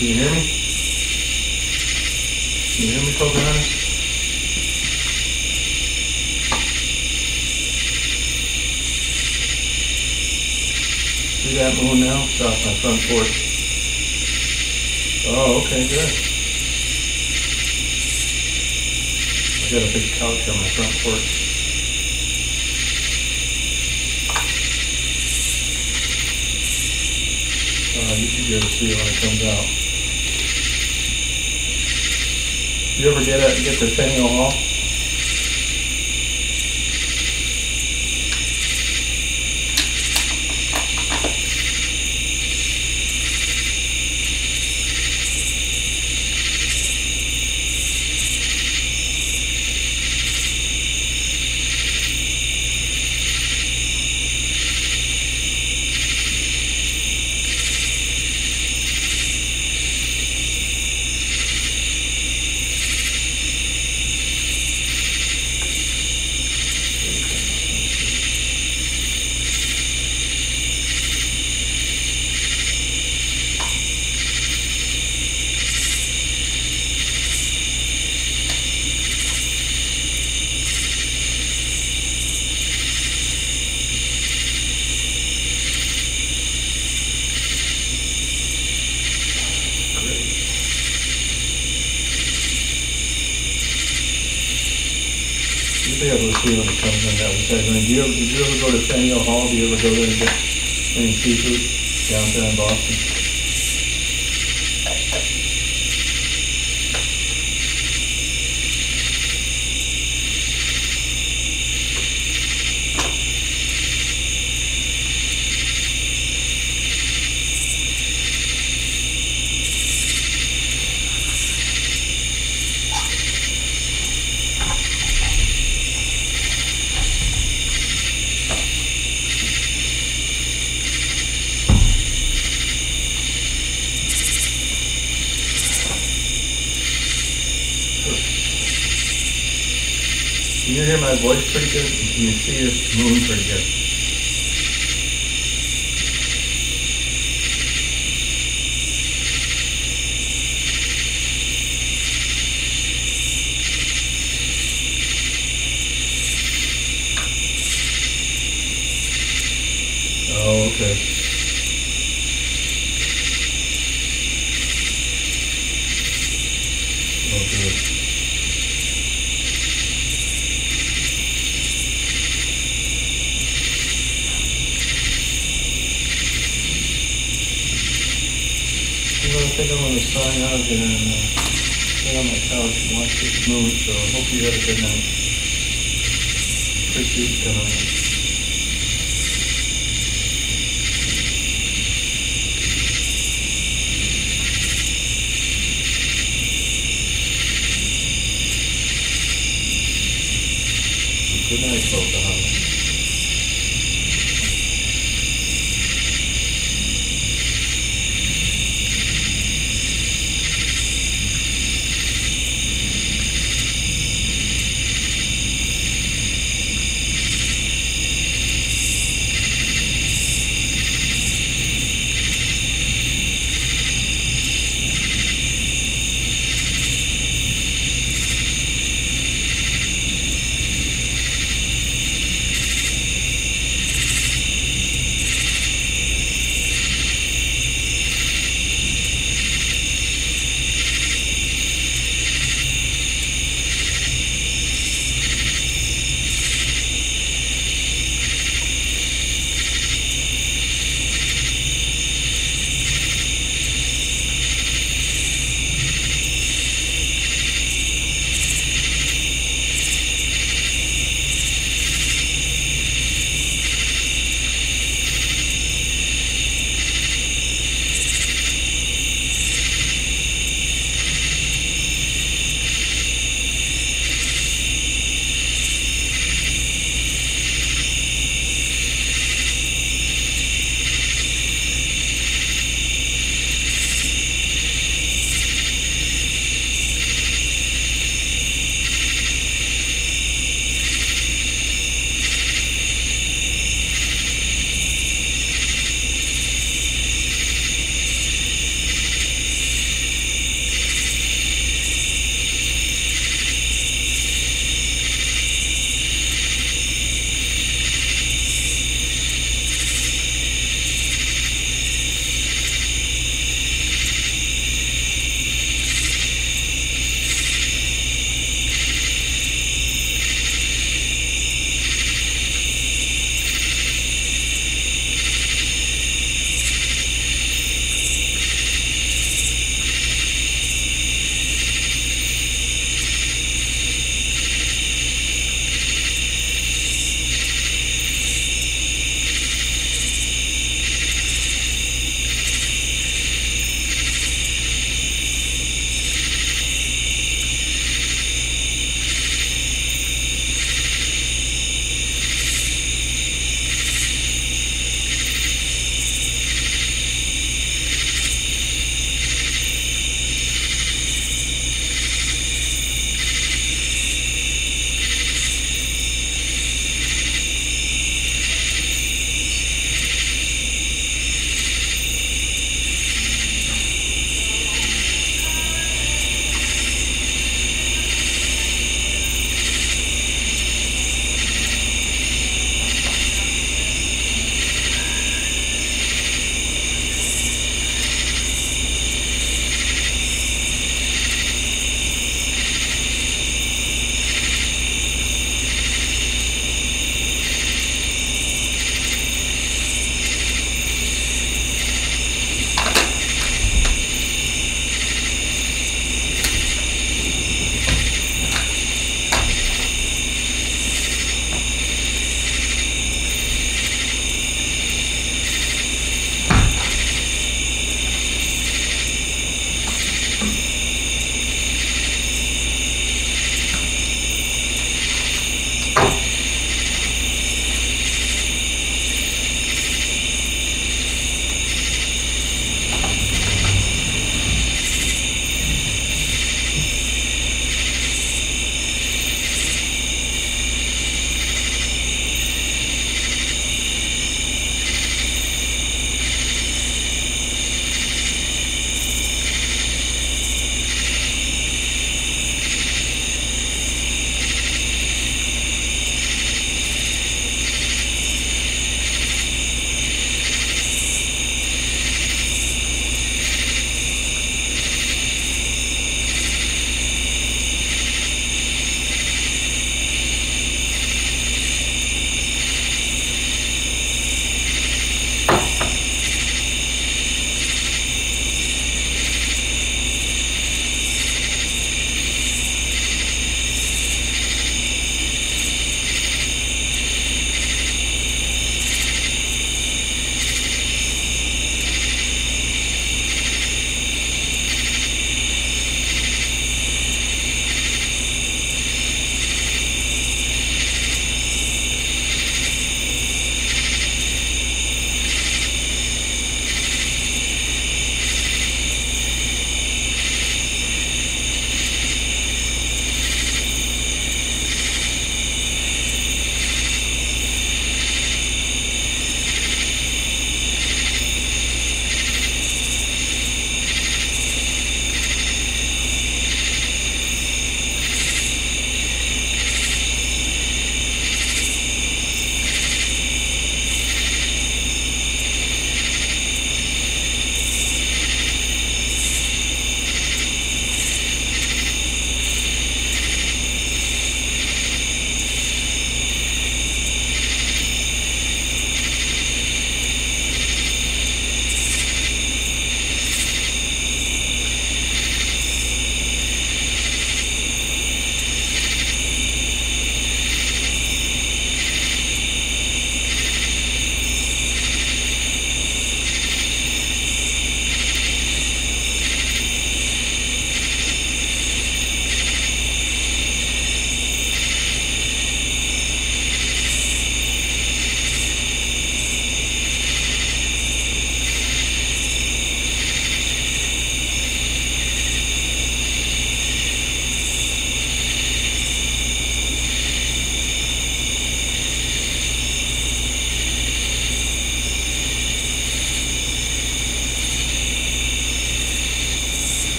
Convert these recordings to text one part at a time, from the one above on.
Can you hear me? Can you hear me, Pocahontas? See that moon now? It's off my front porch. Oh, okay, good. I got a big couch on my front porch. You should be able to see it when it comes out. You ever get to Faneuil Hall? You'll be able to see when it comes in that segment. Did you ever go to Faneuil Hall? Do you ever go there and get any seafood downtown in Boston? Can you hear my voice pretty good? Can you see this moon pretty good? Oh, okay. Oh, good. I think I'm going to sign out here and sit on my couch and watch this moon, so I hope you have a good night. Appreciate you coming in. Good night, Pocahontas.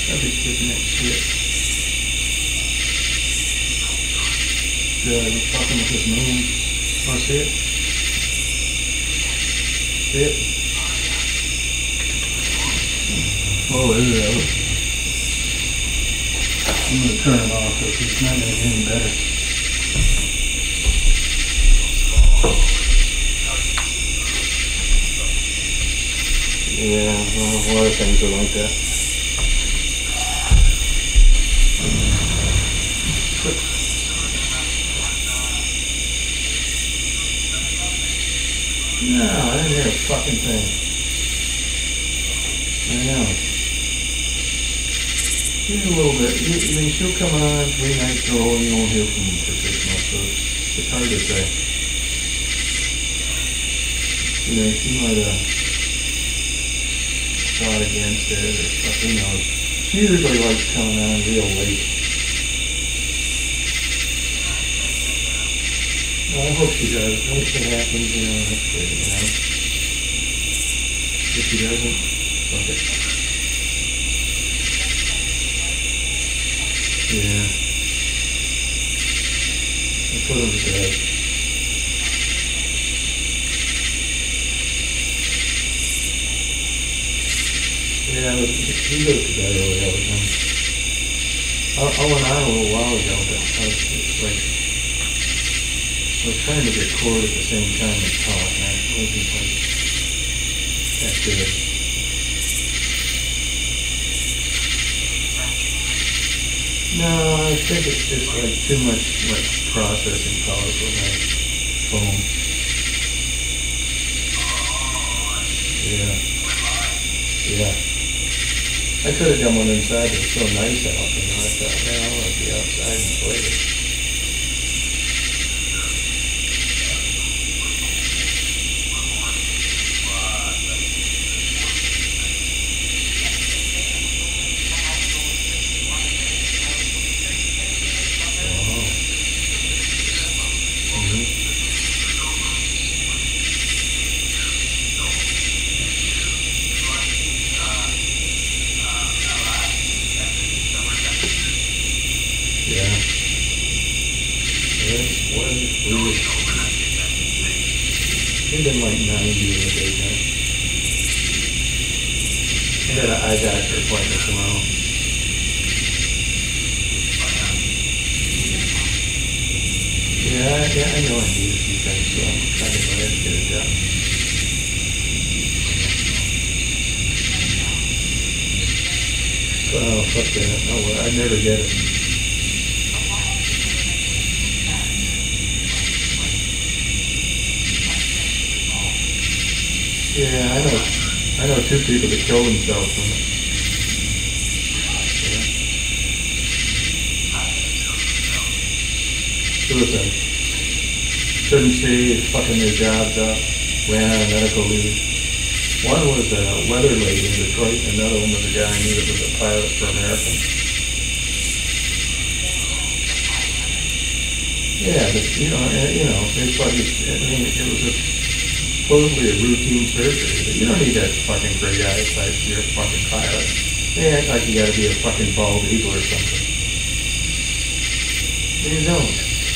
I'll be skipping that shit. Good, I'm fucking with this moon. Wanna see it? See it? Oh, look at that. I'm gonna turn it off because it's not gonna get any better. Yeah, well, a lot of things are like that. No, I didn't hear a fucking thing. I know. She's a little bit, I mean, she'll come on 3 nights in a row and you won't hear from them for 6 months, so it's hard to say. You know, she might have fought against it or stuff, who knows. She usually likes coming on real late. Well, I hope she does. Once it happens, you know, that's good, you know. If she doesn't, fuck it. Yeah. I put him to bed. Yeah, he goes to bed early all the time. I went on a little while ago, but I was trying to record at the same time and talk, and I wasn't like that good. No, I think it's just like too much like processing power for my phone. Yeah. I could have done one inside, but it's so nice out, you know. I thought, man, I want to be outside and play it. It's been like 90 in the daytime. I got an eye doctor appointment tomorrow. Yeah, I know I need a few things, so I'm trying to go ahead and get it done. Oh, fuck that. No, I never get it. Yeah, I know 2 people that killed themselves from it. Yeah. Suicide. Couldn't see, fucking their jobs up, ran out of medical leave. One was a weather lady in Detroit, and another one was a guy I knew that was a pilot for American. Yeah, but, they fucking, I mean, it was supposedly a routine surgery. You don't need that fucking great eyesight if you're a fucking pilot. They act like you gotta be a fucking bald eagle or something. You don't.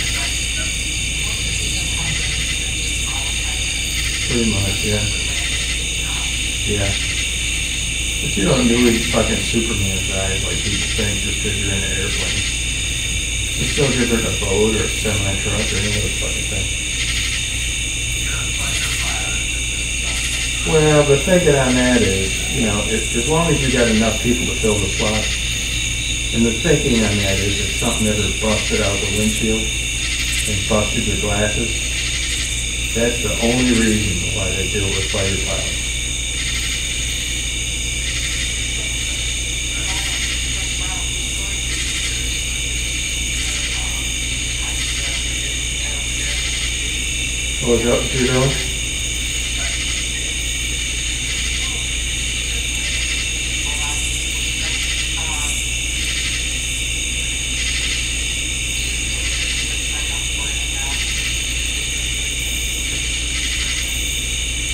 Pretty much, yeah. Yeah. But you don't need fucking Superman's eyes like people think just because you're in an airplane. It's no different in a boat or a semi-truck or any other fucking thing. Well, the thinking on that is, as long as you got enough people to fill the slots, and the thinking on that is if something ever busted out the windshield and busted your glasses, that's the only reason why they do it with fighter pilots. What was that you're doing?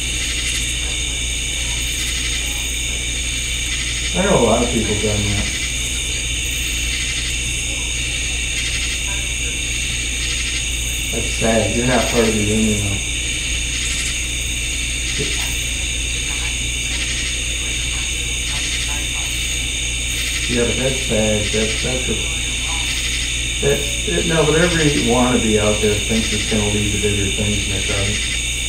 I know a lot of people done that. That's sad. You're not part of the union, though. Yeah, but that's sad. That's it. No, but every wannabe out there thinks it's going to lead to bigger things, and it doesn't.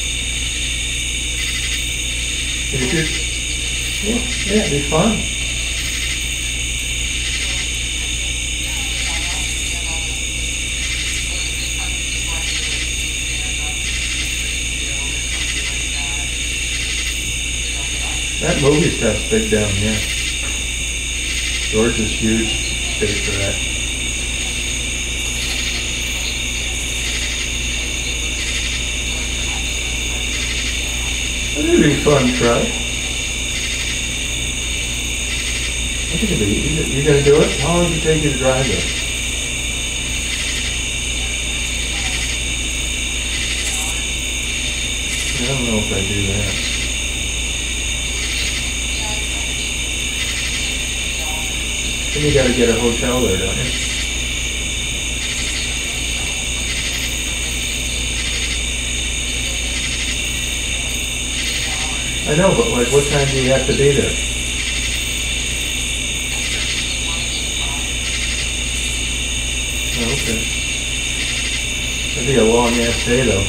If yeah, it'd be fun. That movie stuff's big down here. Georgia's huge state for that. That'd be fun, try. I think it'd be. You gonna do it? How long does it take you to drive there? I don't know if I do that. Then you gotta get a hotel there, don't you? I know, but like, what time do you have to be there? Oh, okay. That'd be a long ass day, though.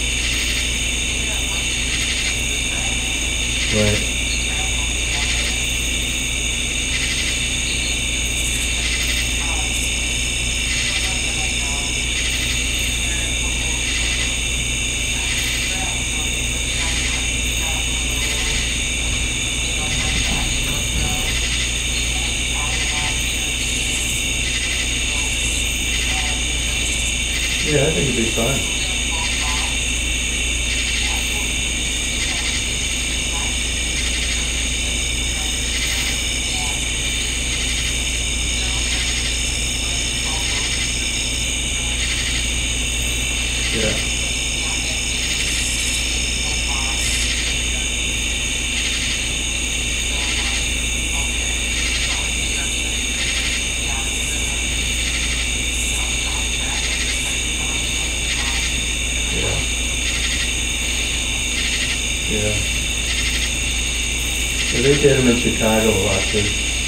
Right. Yeah, I think it'd be fun. Yeah. Yeah. Yeah, they did them in Chicago a lot too.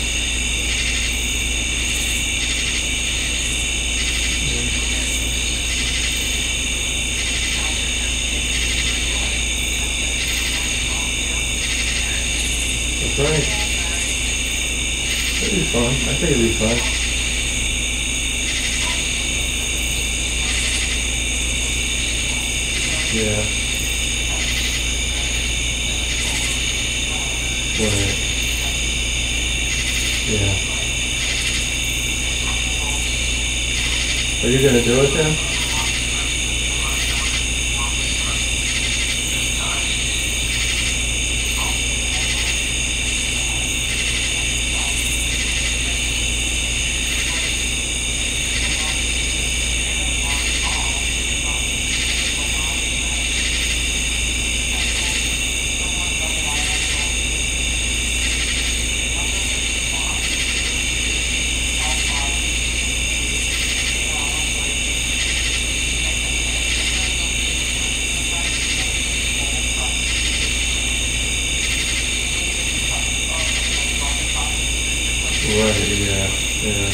That's right. That'd be fun. I think it'd be fun. Yeah. Right. Yeah. Are you gonna do it then? Right, yeah, yeah.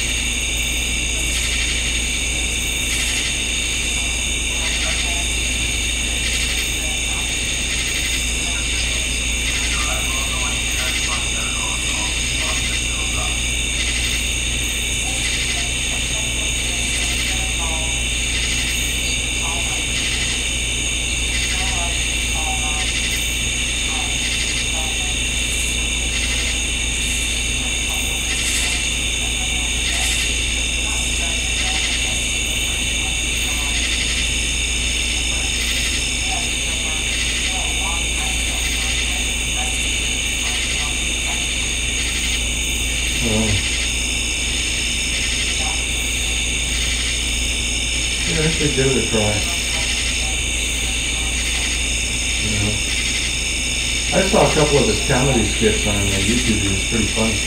Yeah, I should give it a try. You know, I saw a couple of his comedy skits on YouTube. It was pretty funny.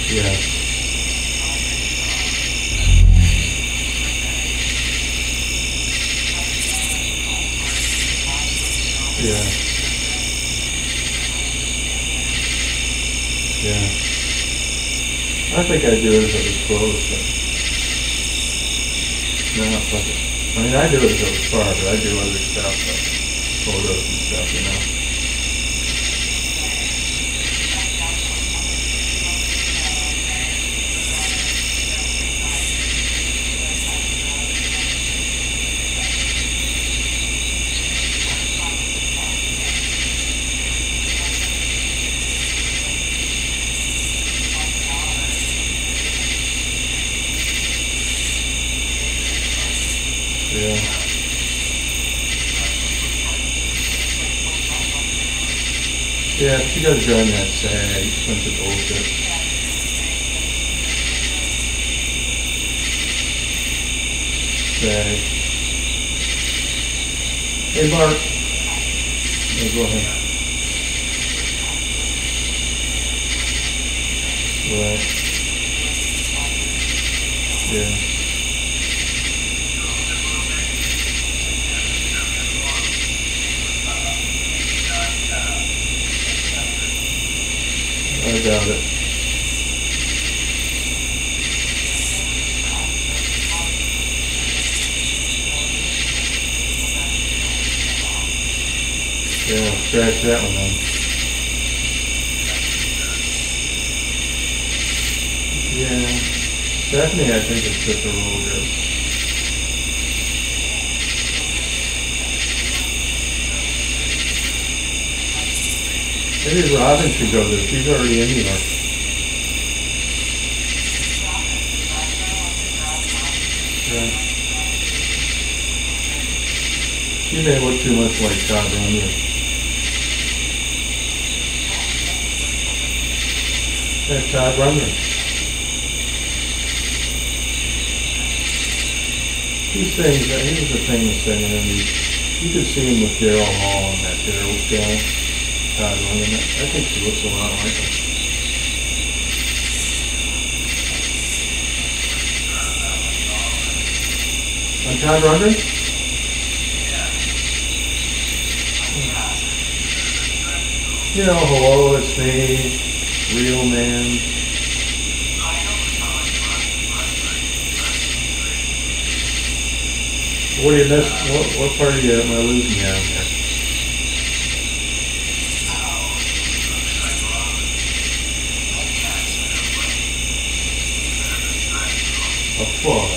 Yeah. Yeah. Yeah. I think I do it if it was close, but no, fuck it. I mean, I do it if it was far, but I do other stuff, like photos and stuff, you know. Yeah. Yeah, but you gotta join that SAG, bunch of bullshit. SAG. Hey, Mark. Yeah, go ahead. Right. Yeah. I doubt it. Yeah, scratch that one then. Yeah. Stephanie, I think it's just a little good. Maybe Robin should go there. She's already in New York. Yeah. She may look too much like Todd Rundgren. Yeah, Todd Rundgren. He sings, he was a famous singer, and you could see him with Daryl Hall on that Daryl show. Todd Rundgren. I think she looks a lot like him. On Todd Rundgren? You know, hello, it's me, real man. What do you miss? What part of you am I losing you on there? A foot.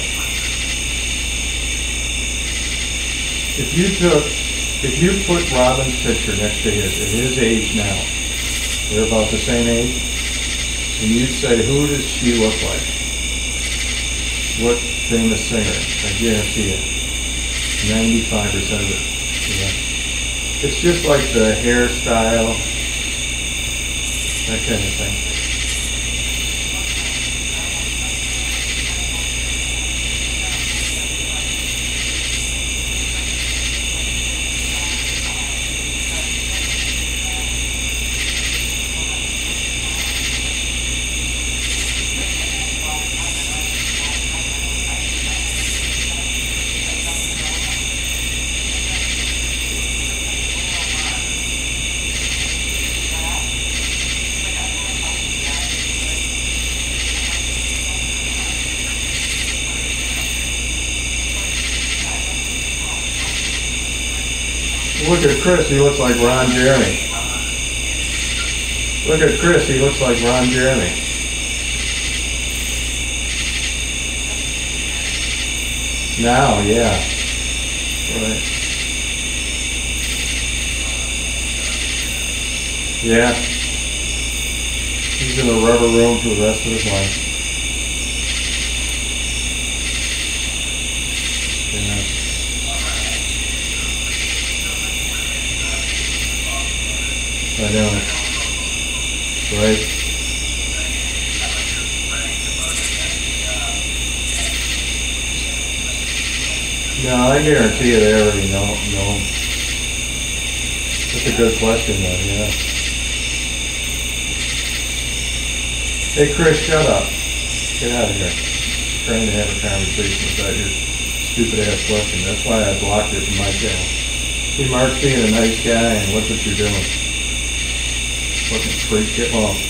If you put Robin's picture next to his, at his age now, they're about the same age, and you'd say, who does she look like? What famous singer? I guarantee it. 95% of it. Yeah. It's just like the hairstyle, that kind of thing. Look at Chris, he looks like Ron Jeremy. Look at Chris, he looks like Ron Jeremy. Now, yeah. Right. Yeah. He's in a rubber room for the rest of his life. Yeah. I know. Right? No, I guarantee you they already know. That's a good question though, yeah. Hey Chris, shut up. Get out of here. I'm trying to have a conversation without your stupid ass question. That's why I blocked it from my channel. See, Mark's being a nice guy, and look what you're doing. Fucking freak, get lost.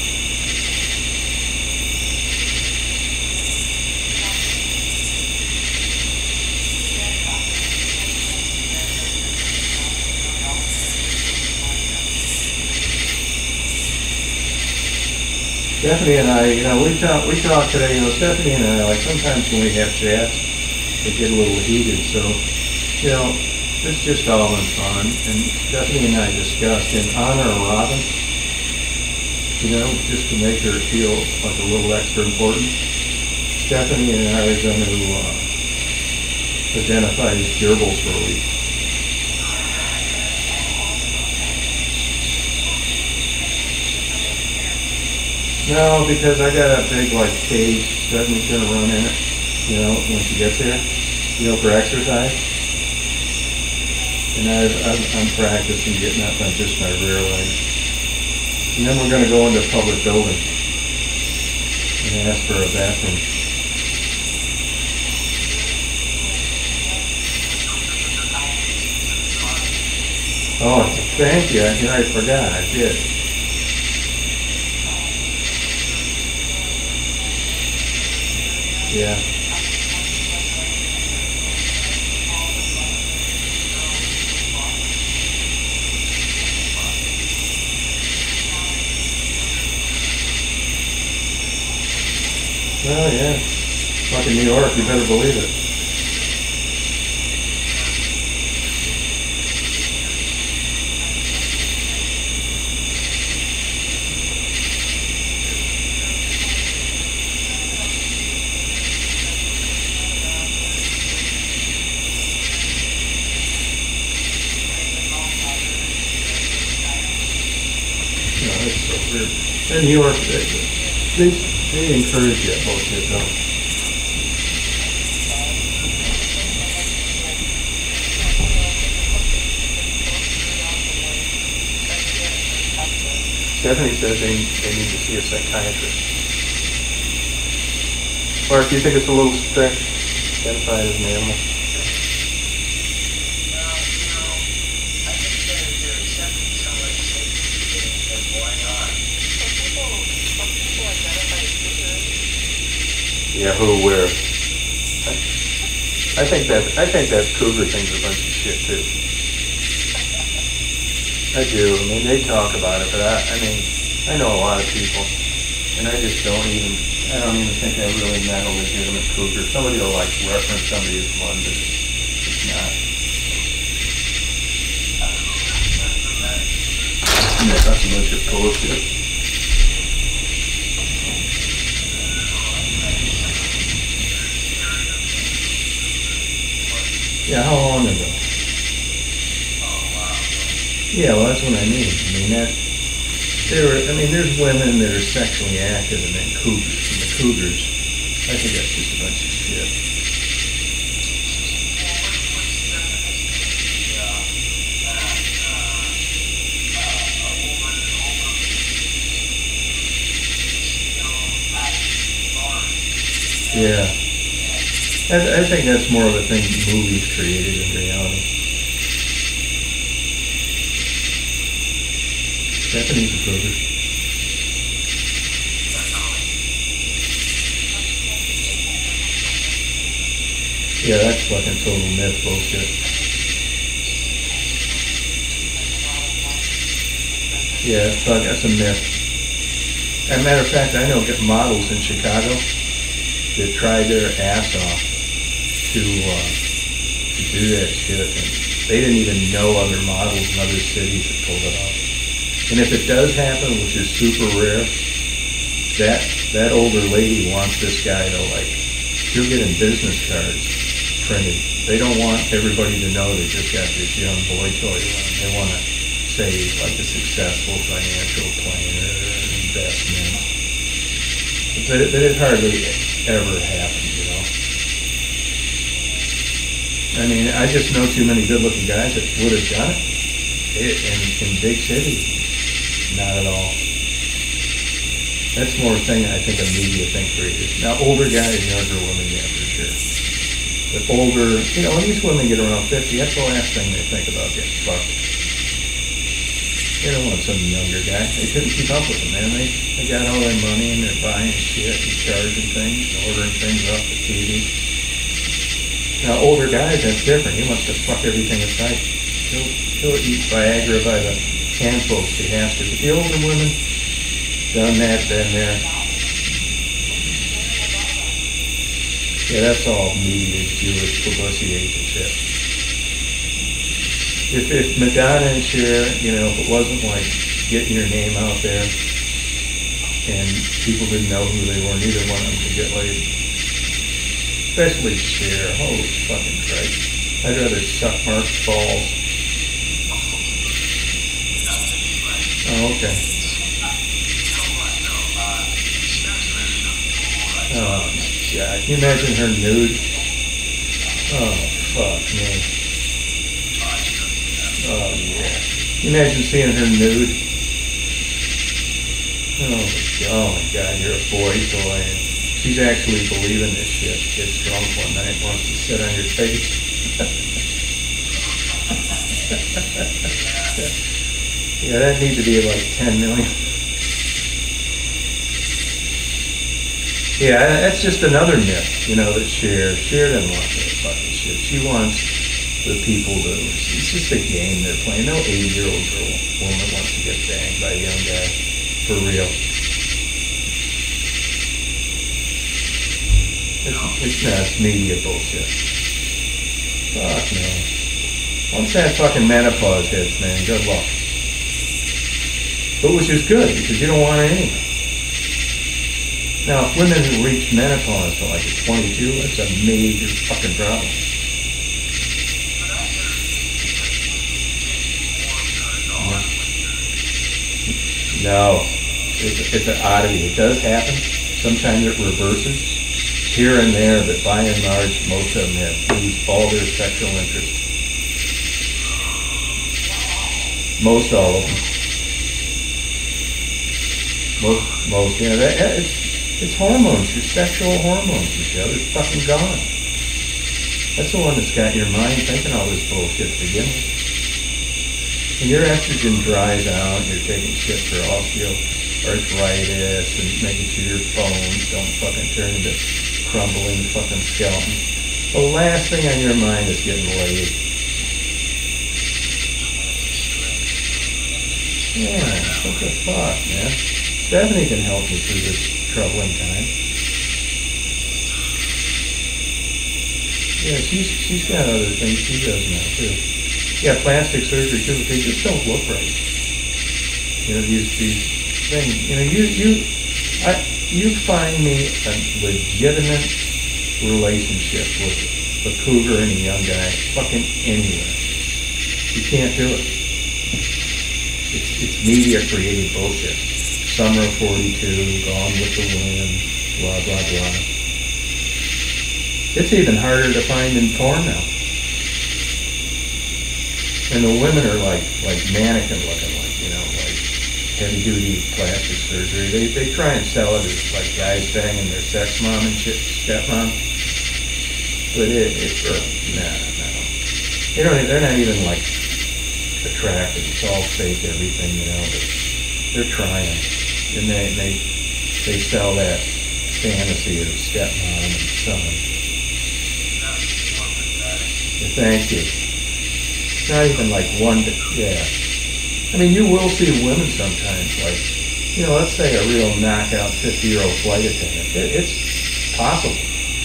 Stephanie and I, we talk today, Stephanie and I, like sometimes when we have chats, they get a little heated, so, it's just all in fun. And Stephanie and I discussed in honor of Robin, just to make her feel like a little extra important. Stephanie and I are going to identify as gerbils for a week. No, because I got a big cage. Stephanie's gonna run in it, when she gets here, for exercise. And I'm practicing getting up on just my rear legs. And then we're gonna go into a public building and ask for a bathroom. Oh, thank you. I forgot. I did. Yeah. Oh yeah. Fucking New York, you better believe it. In New York, they encourage that bullshit, though. Stephanie says they need to see a psychiatrist. Mark, do you think it's a little stretch? Identified as an animal? Yeah, who, where? I think that cougar thing's a bunch of shit too. I do. I mean, they talk about it, but I know a lot of people, and I don't even think I really met a legitimate cougar. Somebody will reference somebody as one, but it's not. Yeah, that's a bunch of bullshit. Yeah, how long ago? Yeah, well, that's what I mean. There's women that are sexually active and then cougars. And the cougars, I think that's just a bunch of shit. Yeah. I think that's more of a thing movies created in reality. Stephanie's a cougar. Yeah, that's fucking total myth bullshit. Yeah, that's a myth. As a matter of fact, I know models in Chicago that tried their ass off to do that shit, and they didn't even know other models in other cities that pulled it off. And if it does happen, which is super rare, that older lady wants this guy to she'll get in business cards printed. They don't want everybody to know they just got this young boy toy on. They want to say he's a successful financial planner or investment. But it hardly ever happens, I just know too many good-looking guys that would have done it in big cities. Not at all. That's more a thing I think a media thing created. Now, older guys, younger women, yeah, for sure. But older, when these women get around 50, that's the last thing they think about getting fucked. They don't want some younger guy. They couldn't keep up with them, man. They got all their money and they're buying shit and charging things and ordering things off the TV. Now, older guys, that's different. He wants to fuck everything in sight. He'll eat Viagra by the handful if he has to. But the older women, done that, been there. Yeah, that's all media, Jewish publicity agent shit. If Madonna and Cher, if it wasn't like getting your name out there and people didn't know who they were, neither one of them could get laid. Especially Cher. Holy fucking Christ. I'd rather suck Mark's balls. Oh, okay. Oh, my God. Can you imagine her nude? Oh, fuck me. Oh, yeah. Can you imagine seeing her nude? Oh my God, you're a boy toy. She's actually believing this shit. Gets drunk one night, wants to sit on your face. Yeah, that needs to be like 10 million. Yeah, that's just another myth, that Cher doesn't want that fucking shit. She wants the people to, it's just a game they're playing. No 80-year-old woman wants to get banged by a young guy, for real. It's media bullshit. Fuck no. Once that fucking menopause hits, man, good luck. But which is good, because you don't want it anyway. Now, if women who reach menopause to like 22, that's a major fucking problem. No, it's an oddity. It does happen. Sometimes it reverses here and there, but by and large, most of them have lose all their sexual interest. Most all of them. Most, it's hormones, your sexual hormones, Michelle. They're fucking gone. That's the one that's got your mind thinking all this bullshit to begin with. And your estrogen dries out, you're taking shit for osteoarthritis and making sure your bones don't fucking turn into crumbling fucking skeletons. The last thing on your mind is getting laid. Yeah, what the fuck, man? Stephanie can help you through this troubling time. Yeah, she's got other things she does now too. Yeah, plastic surgery too, but they just don't look right. These things. You find me a legitimate relationship with a cougar and a young guy, fucking anywhere. You can't do it. It's media created bullshit. Summer of 42, Gone with the Wind, blah blah blah. It's even harder to find in porn now. And the women are like mannequin looking, like heavy duty plastic surgery. They try and sell it as like guys banging their sex mom and shit, stepmom. But no. They're not even like attractive. It's all fake everything, but they're trying. And they sell that fantasy of stepmom and son. Thank you. It's not even like yeah. I mean, you will see women sometimes, like, let's say a real knockout 50-year-old flight attendant. It's possible.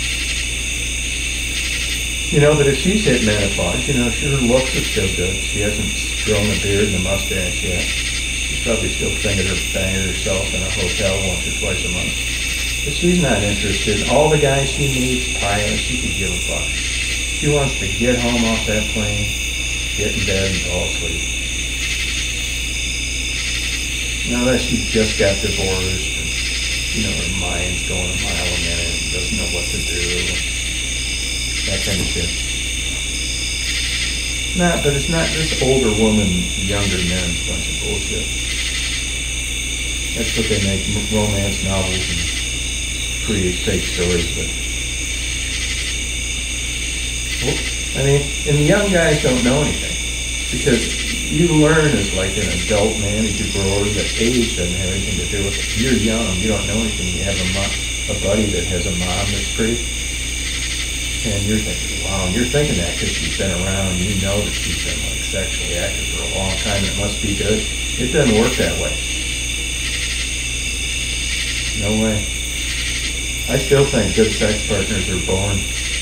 That if she's hit menopause, her looks are still good. She hasn't grown a beard and a mustache yet. She's probably still banging herself in a hotel once or twice a month. But she's not interested. All the guys she meets, pilots, she could give a fuck. She wants to get home off that plane, get in bed, and fall asleep. Now that she just got divorced, and, her mind's going a mile a minute, and doesn't know what to do, that kind of shit. But it's not this older woman, younger men's bunch of bullshit. That's what they make romance novels and create fake stories with. Well, I mean, and the young guys don't know anything because you learn as like an adult man as you grow older that age doesn't have anything to do with it. You're young, you don't know anything. You have a buddy that has a mom that's pretty, and you're thinking, wow, and you're thinking that because she's been around. You know that she's been like sexually active for a long time. It must be good. It doesn't work that way. No way. I still think good sex partners are born.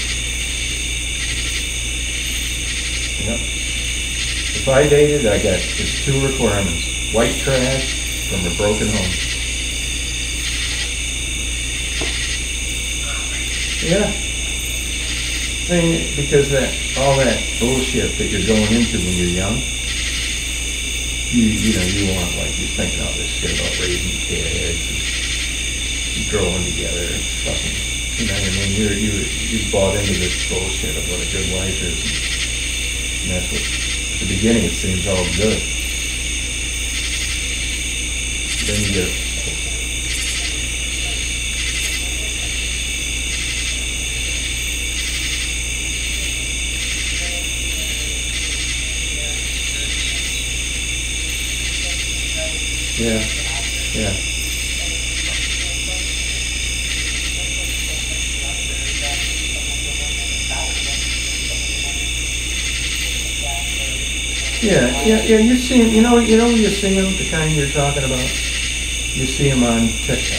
Yep. If I dated, I got just 2 requirements. White trash from a broken home. Yeah. I mean, because all that bullshit that you're going into when you're young, you want, like, you're thinking all this shit about raising kids and growing together and fucking, you know what I mean? You bought into this bullshit of what a good wife is. And that's what, at the beginning it seems all good. Then you get, yeah. Yeah, you see him, you know you see him, the kind you're talking about? You see him on TikTok.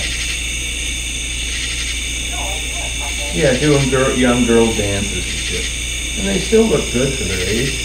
Yeah, doing young girl dances and shit. And they still look good for their age.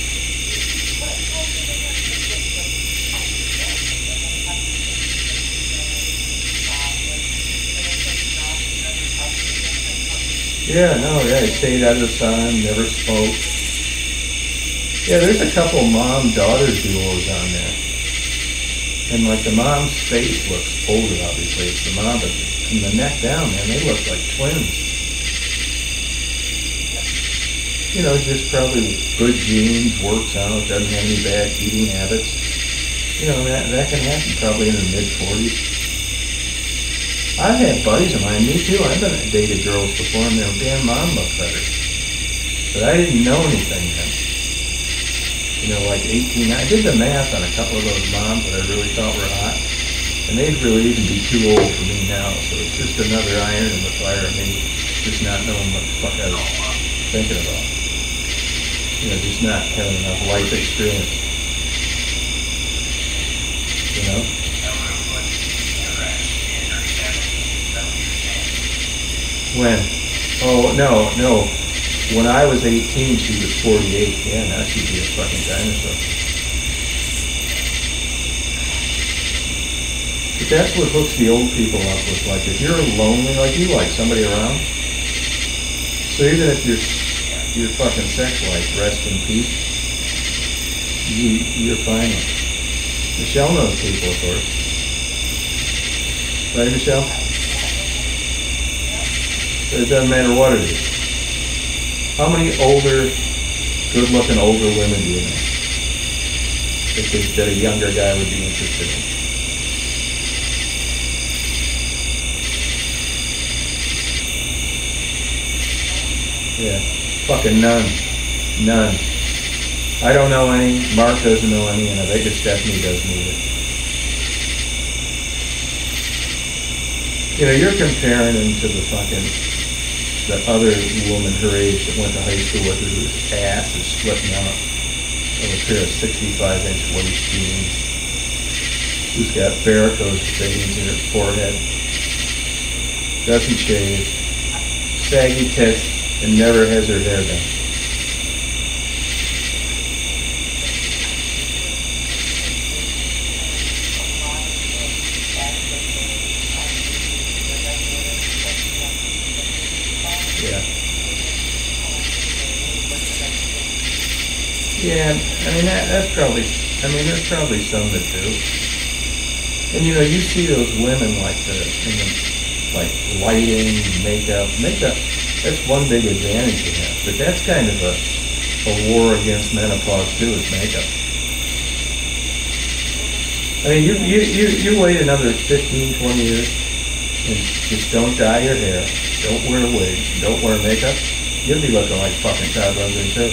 He stayed out of the sun, never smoked. Yeah, there's a couple mom-daughter duos on there. And like the mom's face looks older, obviously. It's the mom, but from the neck down, man, they look like twins. You know, just probably good genes, works out, doesn't have any bad eating habits. You know, that can happen probably in the mid-40s. I've had buddies of mine, me too. I've been dated girls before, and their damn mom looked better. But I didn't know anything then. You know, like 18. I did the math on a couple of those moms that I really thought were hot. And they'd really even be too old for me now. So it's just another iron in the fire of me just not knowing what the fuck I was thinking about. You know, just not having enough life experience. You know? When? Oh, no. When I was 18, she was 48. Yeah, now she'd be a fucking dinosaur. But that's what hooks the old people up with. Like, if you're lonely, like you like somebody around. So even if your fucking sex life, rest in peace, you're fine with it. Michelle knows people, of course. Right, Michelle? It doesn't matter what it is. How many good-looking older women do you know that a younger guy would be interested in? Yeah, fucking none. I don't know any. Mark doesn't know any, and I bet you Stephanie doesn't either. You know, you're comparing him to the other woman her age that went to high school with her whose ass is splitting out of a pair of 65-inch waist jeans, who's got varicose veins in her forehead, doesn't shave, saggy tits, and never has her hair done. Yeah, I mean, that's probably, there's probably some that do. And you know, you see those women like like lighting, makeup, that's one big advantage you have. But that's kind of a war against menopause too, is makeup. I mean, you wait another 15, 20 years and just don't dye your hair, don't wear wigs, don't wear makeup, you'll be looking like fucking Todd Rundgren too.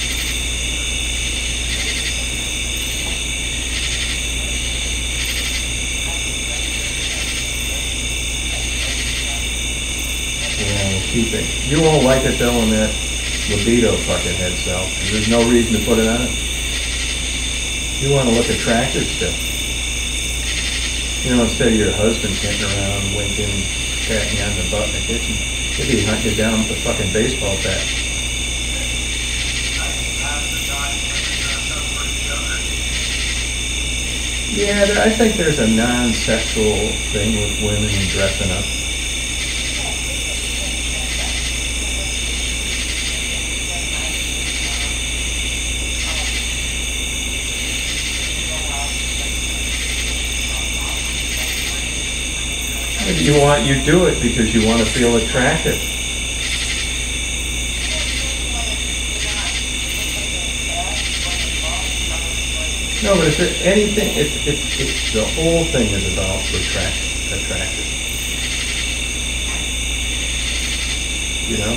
Keep it. You won't like it though when that libido fucking head self. There's no reason to put it on. You want to look attractive still. You know, instead of your husband sitting around winking, patting you on the butt in the kitchen, he'd be hunting you down with a fucking baseball bat. Yeah, I think there's a non-sexual thing with women dressing up. You do it because you want to feel attractive. No, but is there anything? It's the whole thing is about attractive. You know,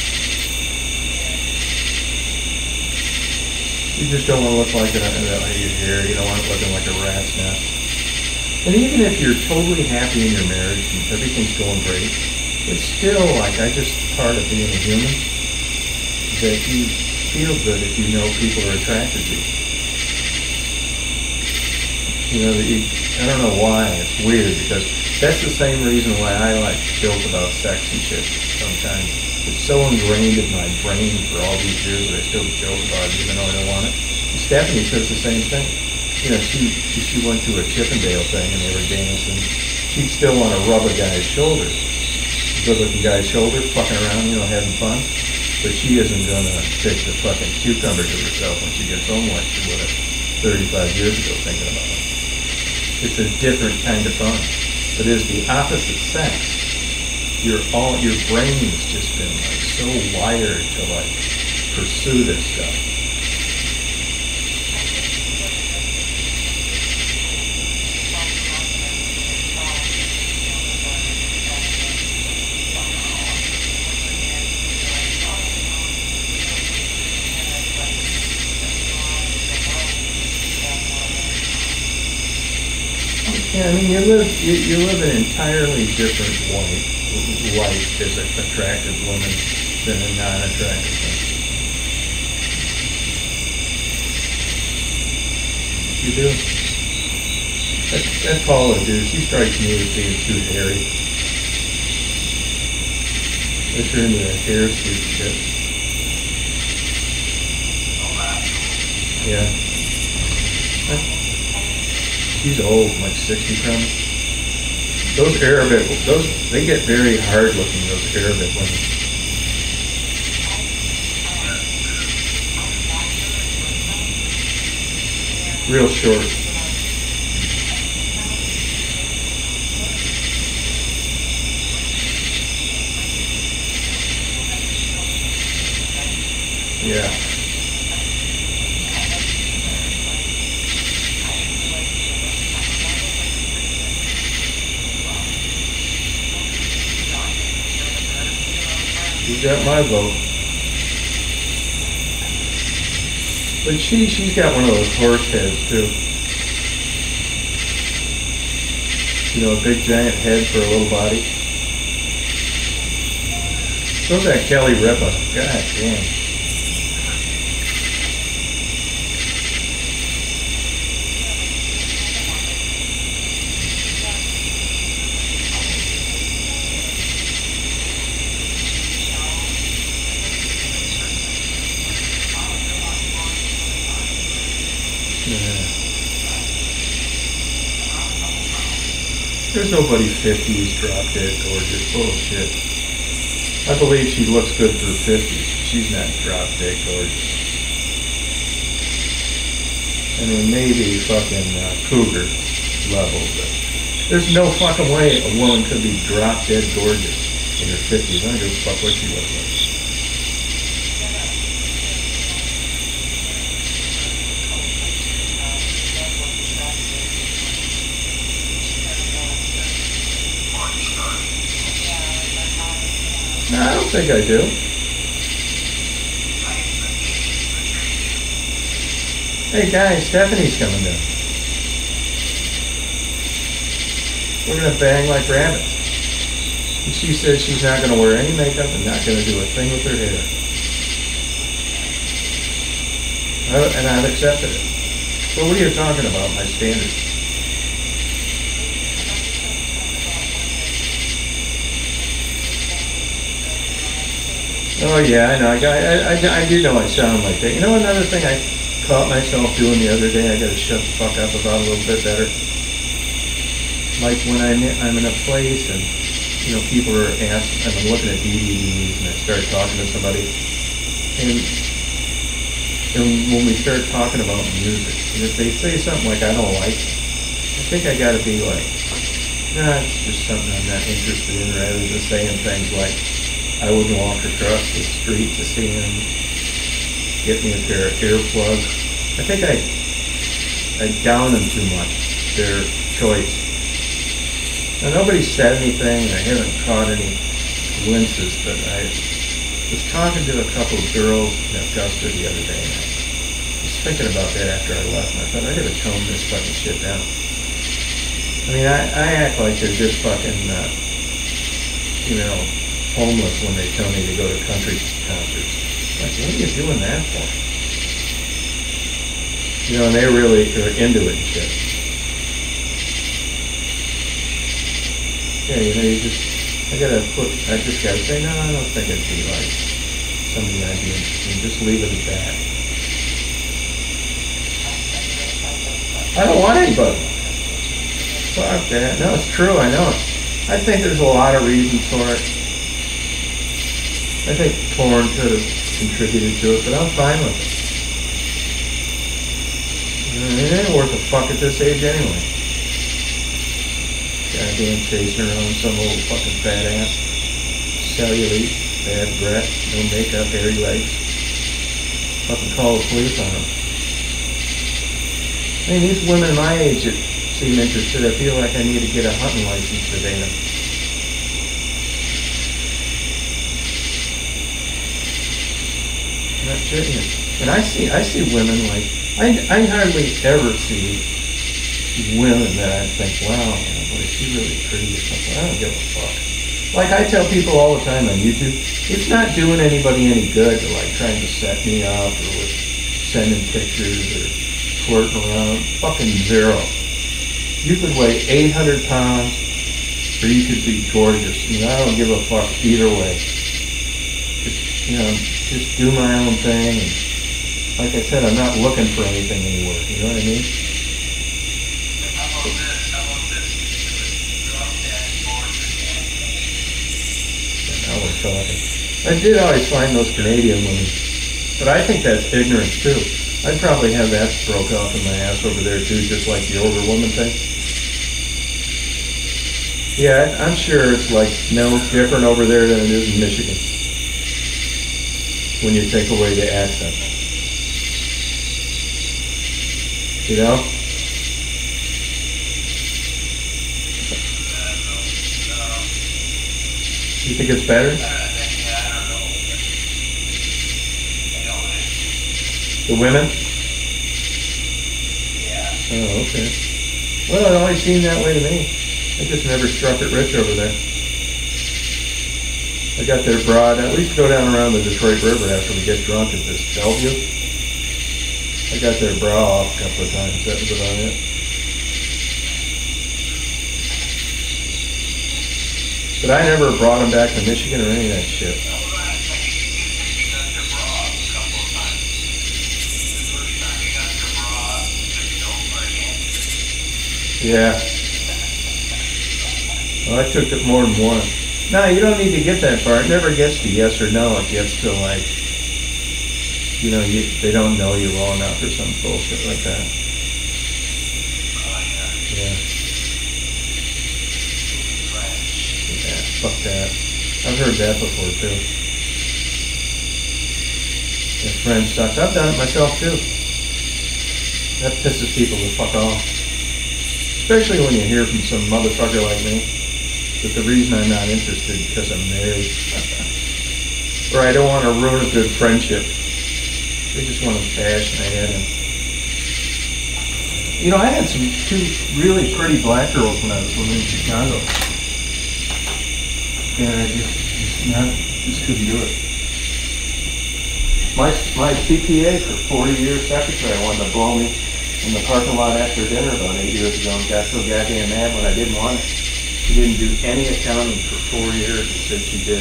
you just don't want to look like your hair. You don't want it looking like a rat's nest. And even if you're totally happy in your marriage and everything's going great, it's still like, part of being a human, that you feel good if you know people are attracted to you. You know, I don't know why, it's weird, because that's the same reason why I like joke about sex and shit sometimes. It's so ingrained in my brain for all these years that I still joke about it even though I don't want it. And Stephanie says the same thing. You know, she went to a Chippendale thing and they were dancing. She'd still want to rub a guy's shoulder, a good-looking guy's shoulder, fucking around, you know, having fun. But she isn't gonna take the fucking cucumber to herself when she gets home like she would have 35 years ago thinking about it. It's a different kind of fun. But as the opposite sex, your brain's just been like so wired to like pursue this stuff. Yeah, I mean, you live an entirely different life as an attractive woman than a non-attractive one. You do. That's Paula, dude. She strikes me as being too hairy. If you're into that hair suit shit. Yeah. She's old, like 60 something. Those Arabic, they get very hard looking, those Arabic women. Real short. Yeah. You got my vote. But she's got one of those horse heads too. You know, a big giant head for a little body. So's that Kelly Ripa. God damn. There's nobody 50s drop dead gorgeous. Bullshit. I believe she looks good for 50s. She's not drop dead gorgeous. I mean, maybe fucking cougar level, but there's no fucking way a woman could be drop dead gorgeous in her 50s. I don't give a fuck what she looks like. think I do. Hey guys, Stephanie's coming down. We're gonna bang like rabbits. And she says she's not gonna wear any makeup and not gonna do a thing with her hair. And I've accepted it. So what are you talking about, my standards? Oh yeah, I know. I do know I sound like that. You know another thing I caught myself doing the other day, I gotta shut the fuck up about a little bit better. Like when I'm in a place and, you know, people are asking, and I'm looking at DVDs and I start talking to somebody, and when we start talking about music, and if they say something like I don't like it, I think I gotta be like, nah, it's just something I'm not interested in, rather than saying things like, I wouldn't walk across the street to see him get me a pair of earplugs. I think I down them too much, their choice. Now nobody said anything, and I haven't caught any glimpses, but I was talking to a couple of girls in Augusta the other day, and I was thinking about that after I left, and I thought I gotta tone this fucking shit down. I mean, I act like they're just fucking, homeless when they tell me to go to country concerts. Like, what are you doing that for? You know, and they really are into it and shit. Yeah, you know, I just gotta say, no, I don't think it'd be like something I'd be interested in. Just leave it at that. I don't want anybody. Fuck that. No, it's true, I know it. I think there's a lot of reasons for it. I think porn could have contributed to it, but I'm fine with it. It ain't worth a fuck at this age anyway. Goddamn chasing around some old fucking fat ass. Cellulite, bad breath, no makeup, hairy legs. Fucking call the police on them. I mean, these women my age that seem interested, I feel like I need to get a hunting license to date them. Not shitting you. And I see women like, I hardly ever see women that I think, wow, boy, is she really pretty or something. I don't give a fuck. Like I tell people all the time on YouTube, it's not doing anybody any good to like trying to set me up or with sending pictures or flirting around. Fucking zero. You could weigh 800 pounds or you could be gorgeous. I mean, I don't give a fuck either way. Just do my own thing. And like I said, I'm not looking for anything anywhere. You know what I mean? Now we're talking. I did always find those Canadian women, but I think that's ignorance too. I'd probably have that broke off in my ass over there too, just like the older woman thing. Yeah, I'm sure it's like no different over there than it is in Michigan when you take away the accent. You know? You think it's better? The women? Yeah. Oh, okay. Well, it always seemed that way to me. I just never struck it rich over there. I got their broad. We used to go down around the Detroit River after we get drunk at this Bellevue. I got their bra off a couple of times. That was about it. But I never brought them back to Michigan or any of that shit. Yeah. Well, I took it more than one. No, you don't need to get that far. It never gets to yes or no. It gets to like, they don't know you well enough or some bullshit like that. Yeah. Yeah, fuck that. I've heard that before too. Yeah, friends sucks. I've done it myself too. That pisses people the fuck off. Especially when you hear from some motherfucker like me that the reason I'm not interested is because I'm married. or I don't want to ruin a good friendship. They just want to bash my head in. You know, I had two really pretty black girls when I was living in Chicago. And I just couldn't do it. My CPA for 40 years secretary wanted to blow me in the parking lot after dinner about 8 years ago and got so goddamn mad when I didn't want it. She didn't do any accounting for 4 years and said she did.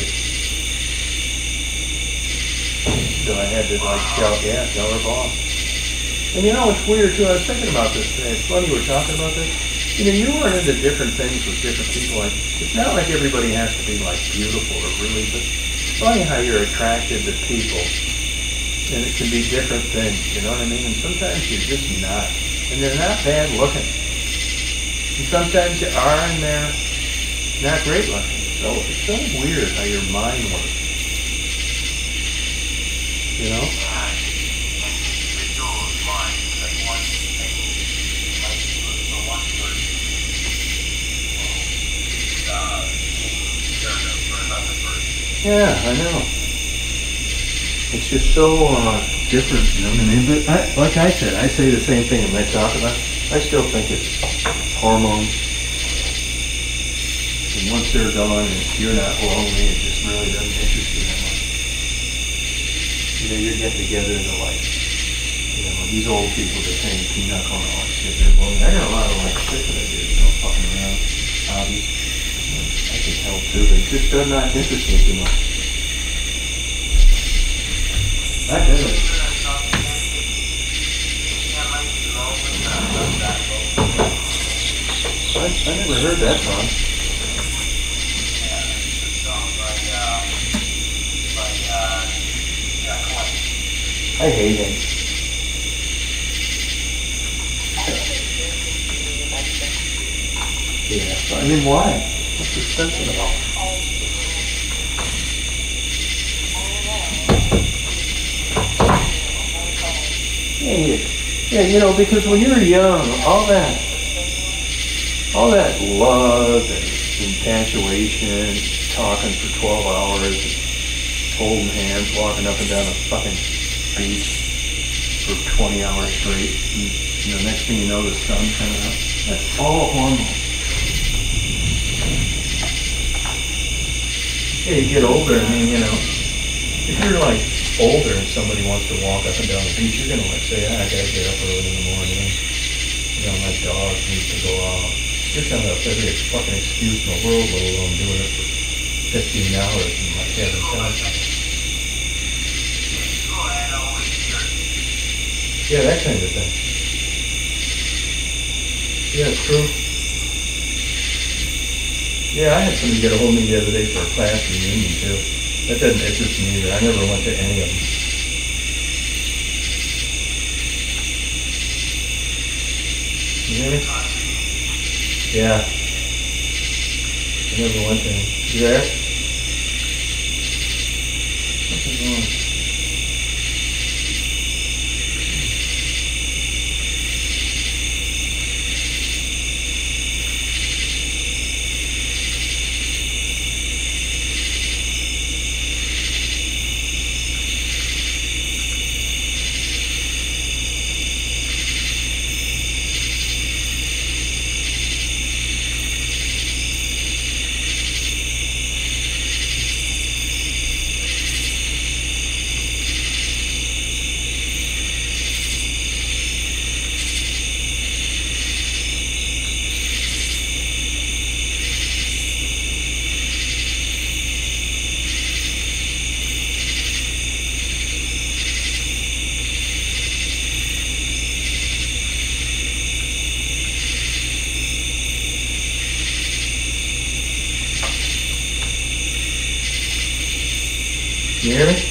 So I had to tell her boss. And you know, it's weird too, I was thinking about this today. It's funny we're talking about this. You know, you run into different things with different people. Like, it's not like everybody has to be like beautiful or really, but it's funny how you're attracted to people. And it can be different things, you know what I mean? And sometimes you're just not. And they're not bad looking. And sometimes you are and they're not great looking. So it's so weird how your mind works. You know? Yeah, I know. It's just so different, you know what I mean? But like I said, I say the same thing when I talk about it. I still think it's hormones. And once they're gone and you're not lonely, it just really doesn't interest you that much. You know, you're getting together to like, you know, these old people that think pinochle and all that shit, they're lonely. I got a lot of like shit that I do, you know, fucking around, hobbies. I can help too, but it just does not interest me too much. I never heard that song. I hate him. Yeah, I mean, why? What's the sense of it all? Yeah, you know, because when you're young, all that love and infatuation, talking for 12 hours, holding hands, walking up and down a fucking beach for 20 hours straight, and, you know, next thing you know, the sun's coming up. That's all hormones. Yeah, you get older, I mean, you know, if you're like older and somebody wants to walk up and down the beach, you're gonna like say, I gotta get up early in the morning. You know, my dog needs to go out. You're gonna have every fucking excuse in the world, let alone doing it for 15 hours and like having time. Yeah, that kind of thing. Yeah, it's true. Yeah, I had somebody get a hold of me the other day for a class reunion too. That doesn't interest me either. I never went to any of them. You hear me? Yeah. I never went to any. You there? What's going on? You hear me?